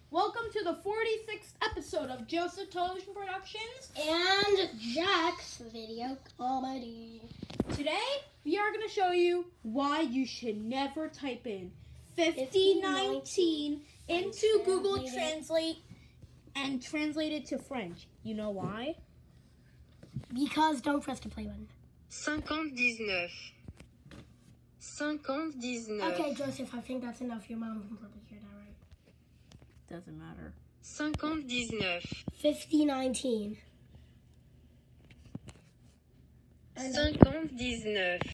Welcome to the 46th episode of Joseph Television Productions and Jack's Video Comedy. Today, we are going to show you why you should never type in 5019 into Google Translate and translate it to French. You know why? Because don't press the play button. 50-19. 50-19. Okay, Joseph, I think that's enough. Your mom can probably hear that, right? Doesn't matter. 50-19. 50-19. 50-19.